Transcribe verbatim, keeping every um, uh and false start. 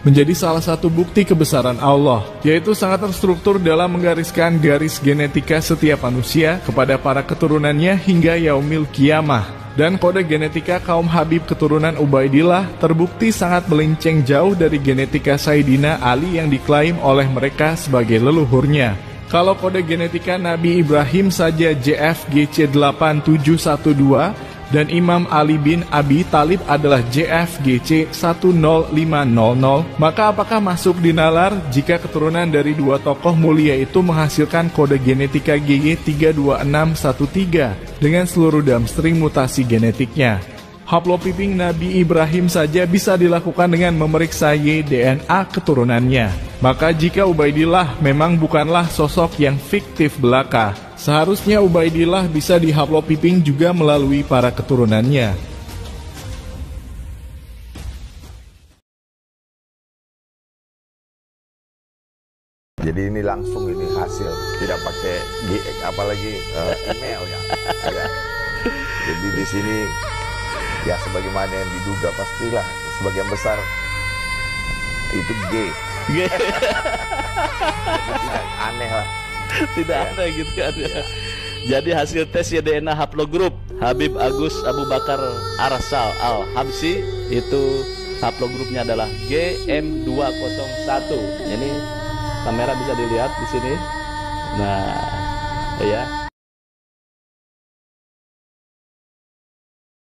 menjadi salah satu bukti kebesaran Allah, yaitu sangat terstruktur dalam menggariskan garis genetika setiap manusia kepada para keturunannya hingga yaumil kiamah. Dan kode genetika kaum Habib keturunan Ubaidillah terbukti sangat melenceng jauh dari genetika Sayyidina Ali yang diklaim oleh mereka sebagai leluhurnya. Kalau kode genetika Nabi Ibrahim saja J F G C delapan tujuh satu dua dan Imam Ali bin Abi Thalib adalah J F G C satu nol lima nol nol, maka apakah masuk di nalar jika keturunan dari dua tokoh mulia itu menghasilkan kode genetika G G tiga dua enam satu tiga dengan seluruh downstream mutasi genetiknya? Haplopiping Nabi Ibrahim saja bisa dilakukan dengan memeriksa Y D N A keturunannya. Maka jika Ubaidillah memang bukanlah sosok yang fiktif belaka, seharusnya Ubaidillah bisa dihaplopiping juga melalui para keturunannya. Jadi ini langsung ini hasil, tidak pakai apalagi uh, email ya. Ya. Jadi di sini ya sebagaimana yang diduga pastilah sebagian besar itu G. G. Tidak aneh lah. Tidak ya. aneh gitu kan. Ya. Jadi hasil tes Y D N A haplogrup Habib Agus Abu Bakar Arsal Al-Habsyi itu haplogrupnya adalah G M dua nol satu. Ini kamera bisa dilihat di sini. Nah, ya.